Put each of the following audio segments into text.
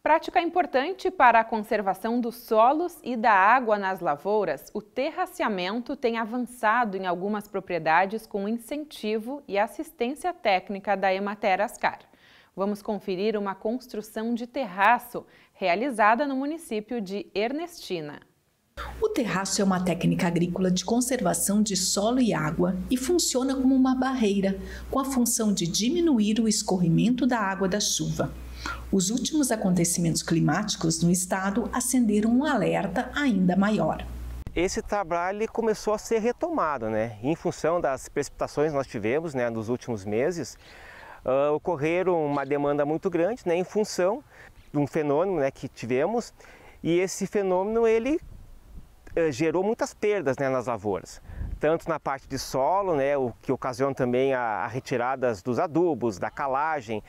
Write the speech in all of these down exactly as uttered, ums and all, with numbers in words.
Prática importante para a conservação dos solos e da água nas lavouras, o terraceamento tem avançado em algumas propriedades com incentivo e assistência técnica da Emater Ascar. Vamos conferir uma construção de terraço realizada no município de Ernestina. O terraço é uma técnica agrícola de conservação de solo e água e funciona como uma barreira, com a função de diminuir o escorrimento da água da chuva. Os últimos acontecimentos climáticos no estado acenderam um alerta ainda maior. Esse trabalho começou a ser retomado, né? Em função das precipitações que nós tivemos, né, nos últimos meses, uh, ocorreram uma demanda muito grande, né, em função de um fenômeno, né, que tivemos, e esse fenômeno ele uh, gerou muitas perdas, né, nas lavouras. Tanto na parte de solo, né, o que ocasiona também a, a retirada dos adubos, da calagem.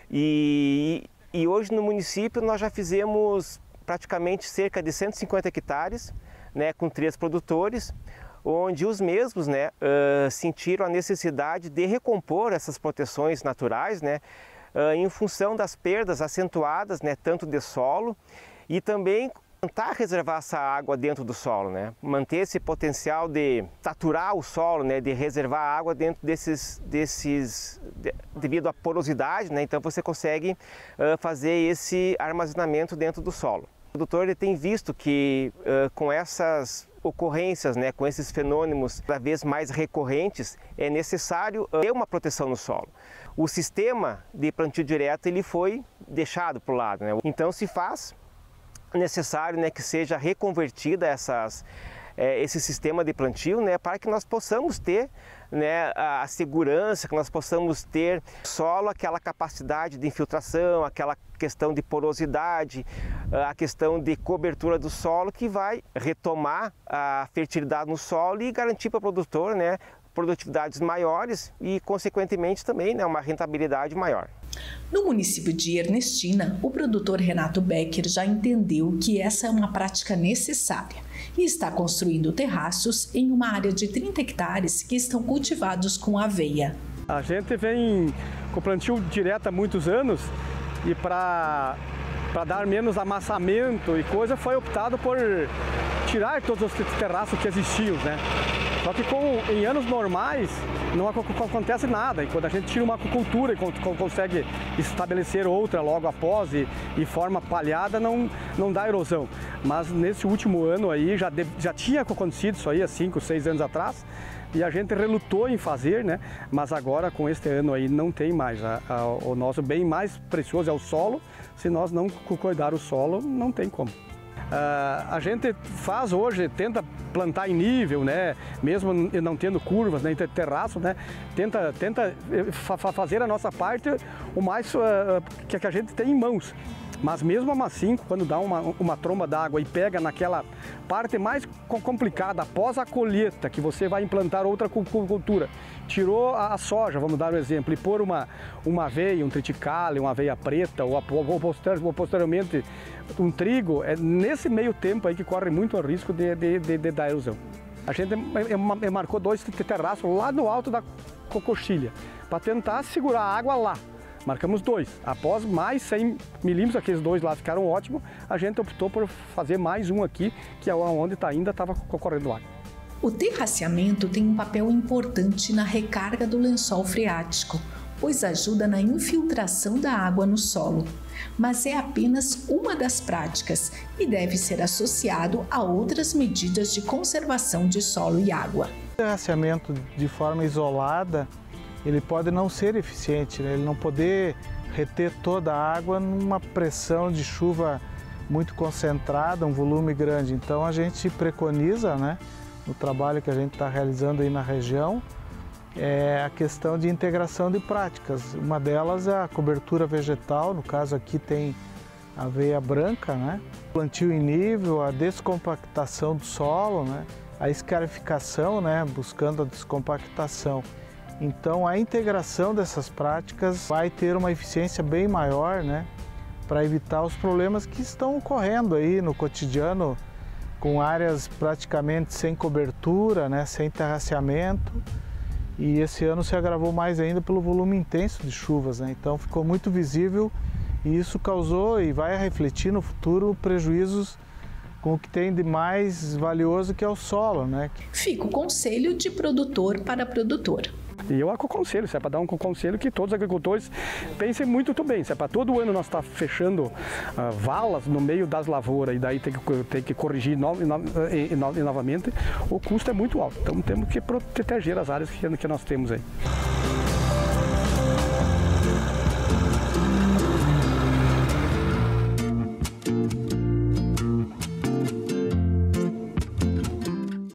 E, e hoje no município nós já fizemos praticamente cerca de cento e cinquenta hectares, né, com três produtores, onde os mesmos, né, uh, sentiram a necessidade de recompor essas proteções naturais, né, uh, em função das perdas acentuadas, né, tanto de solo e também tentar reservar essa água dentro do solo, né? Manter esse potencial de saturar o solo, né? De reservar água dentro desses, desses de, devido à porosidade, né? Então você consegue uh, fazer esse armazenamento dentro do solo. O produtor ele tem visto que uh, com essas ocorrências, né? Com esses fenômenos cada vez mais recorrentes, é necessário uh, ter uma proteção no solo. O sistema de plantio direto ele foi deixado para o lado, né? Então se faz necessário, né, que seja reconvertida essas, é, esse sistema de plantio, né, para que nós possamos ter, né, a segurança, que nós possamos ter solo, aquela capacidade de infiltração, aquela questão de porosidade, a questão de cobertura do solo que vai retomar a fertilidade no solo e garantir para o produtor, né, produtividades maiores e, consequentemente, também, né, uma rentabilidade maior. No município de Ernestina, o produtor Renato Becker já entendeu que essa é uma prática necessária e está construindo terraços em uma área de trinta hectares que estão cultivados com aveia. A gente vem com plantio direto há muitos anos e para para dar menos amassamento e coisa foi optado por tirar todos os terraços que existiam, né? Só que com, em anos normais não acontece nada, e quando a gente tira uma aquicultura e consegue estabelecer outra logo após e, e forma palhada, não, não dá erosão. Mas nesse último ano aí já, de, já tinha acontecido isso aí há cinco, seis anos atrás, e a gente relutou em fazer, né? Mas agora com este ano aí não tem mais. A, a, o nosso bem mais precioso é o solo. Se nós não cuidar o solo, não tem como. Uh, a gente faz hoje, tenta plantar em nível, né? Mesmo não tendo curvas, nem né? terraço, né? Tenta, tenta fa fazer a nossa parte o mais uh, que, que a gente tem em mãos. Mas mesmo assim, quando dá uma, uma tromba d'água e pega naquela parte mais complicada, após a colheita, que você vai implantar outra cultura, tirou a soja, vamos dar um exemplo, e pôr uma, uma aveia, um triticale, uma aveia preta, ou, ou, ou posteriormente um trigo, é nesse meio tempo aí que corre muito o risco de, de, de, de dar erosão. A gente marcou dois terraços lá no alto da coxilha, para tentar segurar a água lá. Marcamos dois. Após mais cem milímetros, aqueles dois lá ficaram ótimos, a gente optou por fazer mais um aqui, que é onde tá, ainda estava correndo água. O terraceamento tem um papel importante na recarga do lençol freático, pois ajuda na infiltração da água no solo. Mas é apenas uma das práticas e deve ser associado a outras medidas de conservação de solo e água. O terraceamento de forma isolada, ele pode não ser eficiente, né? Ele não poder reter toda a água numa pressão de chuva muito concentrada, um volume grande. Então a gente preconiza, né, no trabalho que a gente está realizando aí na região, é a questão de integração de práticas. Uma delas é a cobertura vegetal, no caso aqui tem aveia branca, né? Plantio em nível, a descompactação do solo, né? A escarificação, né, buscando a descompactação. Então a integração dessas práticas vai ter uma eficiência bem maior, né, para evitar os problemas que estão ocorrendo aí no cotidiano, com áreas praticamente sem cobertura, né, sem terraceamento. E esse ano se agravou mais ainda pelo volume intenso de chuvas, né? Então ficou muito visível e isso causou e vai refletir no futuro prejuízos com o que tem de mais valioso, que é o solo, né? Fica o conselho de produtor para produtor. E eu aconselho, se é para dar um conselho, que todos os agricultores pensem muito bem. Se é para todo ano nós estar tá fechando uh, valas no meio das lavouras e daí tem que, tem que corrigir no, no, e, no, e novamente, o custo é muito alto. Então temos que proteger as áreas que, que nós temos aí.